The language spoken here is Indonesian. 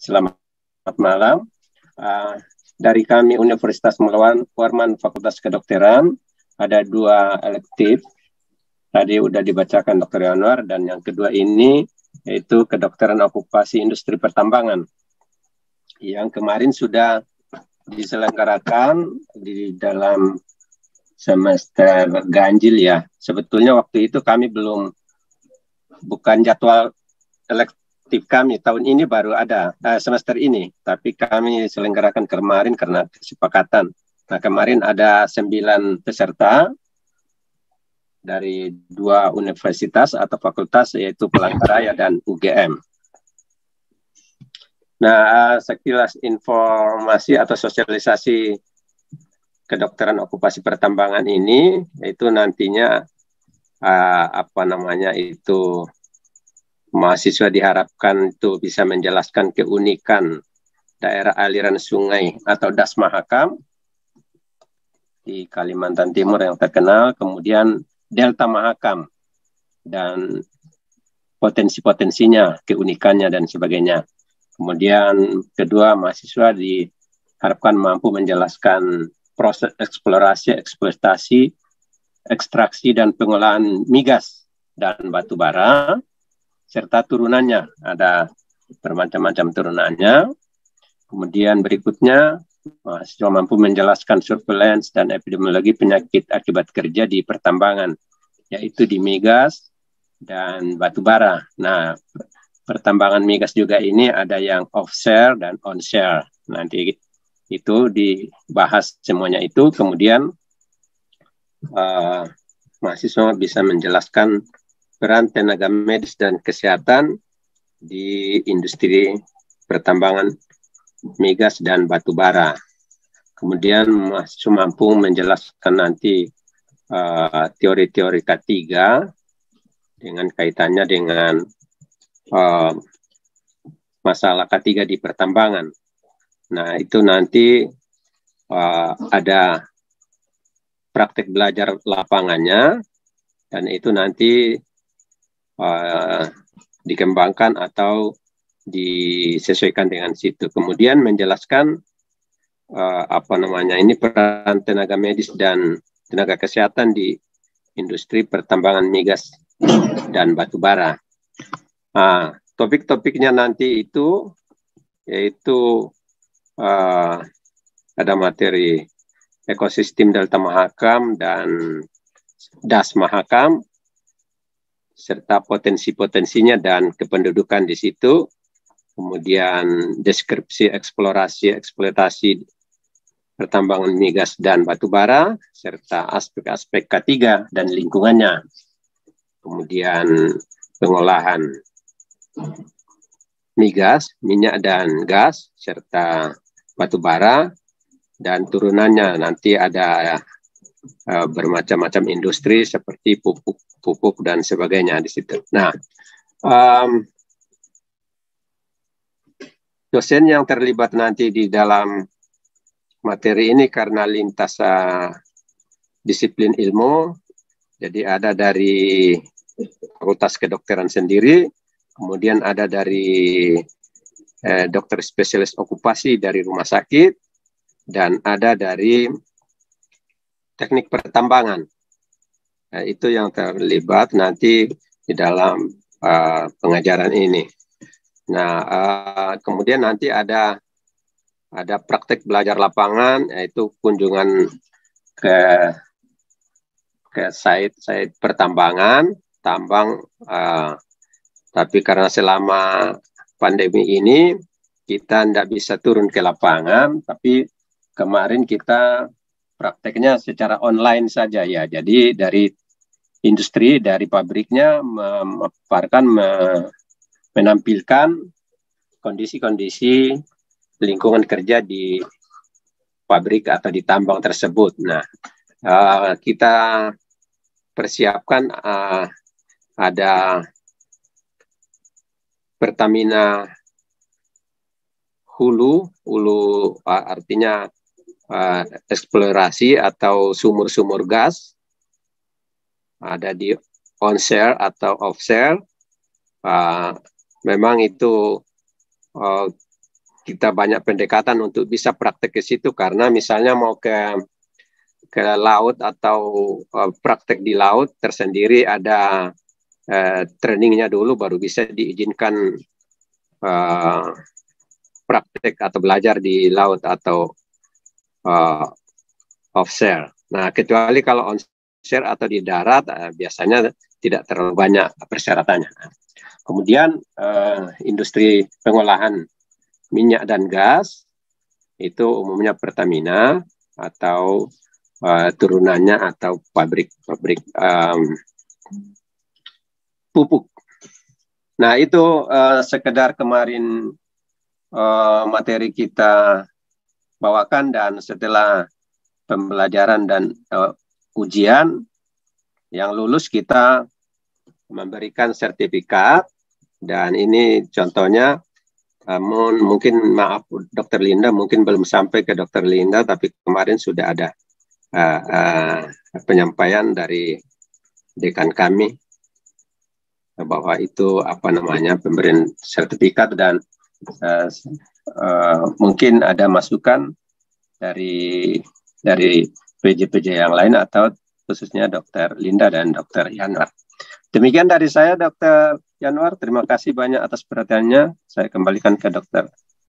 Selamat malam. Dari kami Universitas Mulawan Warman Fakultas Kedokteran ada 2 elektif. Tadi udah dibacakan Dr. Anwar, dan yang kedua ini yaitu kedokteran okupasi industri pertambangan yang kemarin sudah diselenggarakan di dalam semester ganjil ya. Sebetulnya waktu itu kami bukan jadwal elektif kami tahun ini baru ada semester ini, tapi kami selenggarakan kemarin karena kesepakatan. Nah, kemarin ada 9 peserta dari 2 universitas atau fakultas, yaitu Pelangkaraya dan UGM. Nah, sekilas informasi atau sosialisasi kedokteran okupasi pertambangan ini, yaitu nantinya mahasiswa diharapkan itu bisa menjelaskan keunikan daerah aliran sungai atau Das Mahakam di Kalimantan Timur yang terkenal, kemudian Delta Mahakam dan potensi-potensinya, keunikannya dan sebagainya. Kemudian kedua, mahasiswa diharapkan mampu menjelaskan proses eksplorasi, eksploitasi, ekstraksi dan pengolahan migas dan batu bara serta turunannya, ada bermacam-macam turunannya. Kemudian berikutnya, mahasiswa mampu menjelaskan surveillance dan epidemiologi penyakit akibat kerja di pertambangan, yaitu di migas dan batu bara. Nah, pertambangan migas juga ini ada yang offshore dan onshore. Nanti itu dibahas semuanya itu. Kemudian mahasiswa bisa menjelaskan peran tenaga medis dan kesehatan di industri pertambangan migas dan batu bara. Kemudian mahasiswa mampu menjelaskan nanti teori-teori K3 dengan kaitannya dengan masalah K3 di pertambangan. Nah, itu nanti ada praktek belajar lapangannya, dan itu nanti dikembangkan atau disesuaikan dengan situ. Kemudian menjelaskan ini peran tenaga medis dan tenaga kesehatan di industri pertambangan migas dan batu bara. Topik-topiknya nanti itu yaitu ada materi ekosistem Delta Mahakam dan Das Mahakam serta potensi-potensinya dan kependudukan di situ. Kemudian deskripsi eksplorasi eksploitasi pertambangan migas dan batu bara serta aspek-aspek K3 dan lingkungannya. Kemudian pengolahan migas, minyak dan gas serta batu bara, dan turunannya nanti ada bermacam-macam industri seperti pupuk dan sebagainya di situ. Nah, dosen yang terlibat nanti di dalam materi ini karena lintas disiplin ilmu, jadi ada dari Fakultas Kedokteran sendiri, kemudian ada dari dokter spesialis okupasi dari rumah sakit, dan ada dari teknik pertambangan. Nah, itu yang terlibat nanti di dalam pengajaran ini. Nah, kemudian nanti ada praktek belajar lapangan, yaitu kunjungan ke site pertambangan, tambang. Tapi karena selama pandemi ini kita tidak bisa turun ke lapangan, tapi kemarin kita prakteknya secara online saja ya. Jadi dari industri, dari pabriknya menampilkan kondisi-kondisi lingkungan kerja di pabrik atau di tambang tersebut. Nah, kita persiapkan ada Pertamina hulu artinya eksplorasi atau sumur-sumur gas, ada di onshore atau offshore. Memang itu kita banyak pendekatan untuk bisa praktek ke situ, karena misalnya mau ke laut atau praktek di laut tersendiri ada trainingnya dulu baru bisa diizinkan praktek atau belajar di laut atau offshore. Nah, kecuali kalau onshore atau di darat biasanya tidak terlalu banyak persyaratannya. Kemudian industri pengolahan minyak dan gas itu umumnya Pertamina atau turunannya atau pabrik pupuk. Nah, itu sekedar kemarin materi kita bawakan, dan setelah pembelajaran dan ujian yang lulus kita memberikan sertifikat, dan ini contohnya. Mungkin maaf Dr. Linda, mungkin belum sampai ke Dr. Linda, tapi kemarin sudah ada penyampaian dari dekan kami bahwa itu pemberian sertifikat, dan mungkin ada masukan dari PJ-PJ yang lain atau khususnya Dr. Linda dan Dr. Yanwar. Demikian dari saya, Dr. Yanwar. Terima kasih banyak atas perhatiannya. Saya kembalikan ke Dr.